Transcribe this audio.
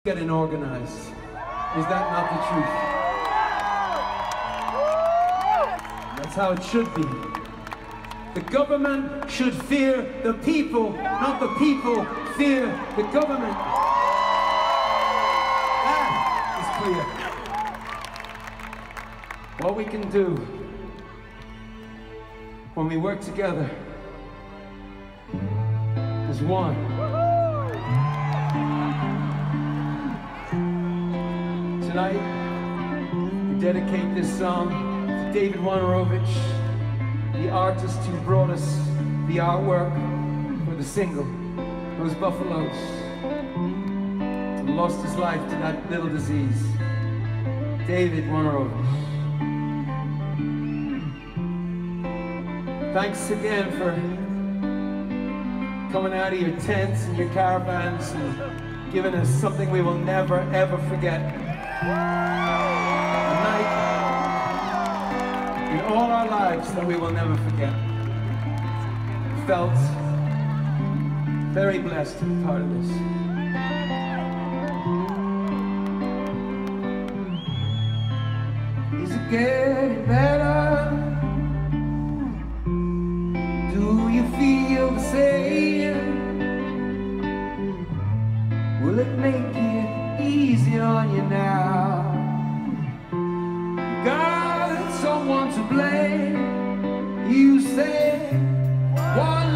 getting organized. Is that not the truth? That's how it should be. The government should fear the people, not the people fear the government. That is clear. What we can do when we work together is one. Tonight, we dedicate this song to David Wojnarowicz, the artist who brought us the artwork for the single, Those Buffaloes, and lost his life to that little disease. David Wojnarowicz. Thanks again for coming out of your tents and your caravans and giving us something we will never ever forget. A night in all our lives that we will never forget. Felt very blessed to be part of this. Is it getting better? Do you feel the same? Will it make it easy on you now? You got someone to blame. You say, why